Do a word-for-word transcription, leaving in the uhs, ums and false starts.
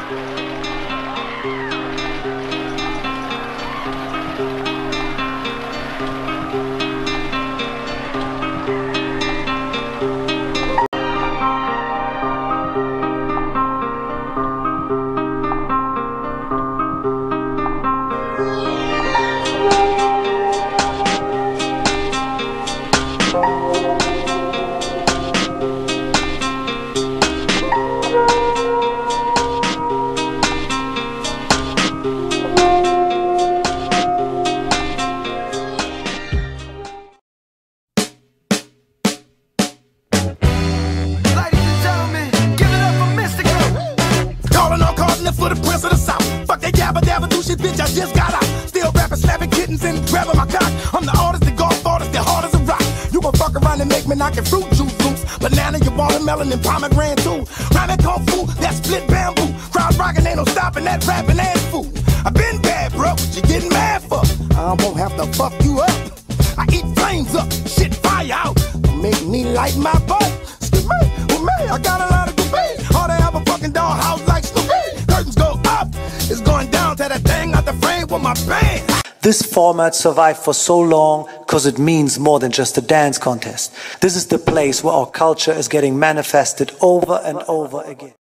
For the prince of the south. Fuck that yabba dabba do shit, bitch, I just got out. Still rapping, slapping kittens and grabbing my cock. I'm the artist, the golf artist, the hard as a rock. You gon' fuck around and make me knockin' fruit juice loose. Banana, your watermelon, and pomegranate too. Rhyming kung fu, that split bamboo. Crowd rockin', ain't no stopping that rapping ass fool. I been bad, bro, what you getting mad for? I won't have to fuck you up. I eat flames up, shit fire out. Make me light my butt. Excuse me, with me, I got a lot of debate. All they have a fucking dollhouse like Snoopy. Curtains go up, it's going down to that thing out the frame with my band. This format survived for so long because it means more than just a dance contest. This is the place where our culture is getting manifested over and over again.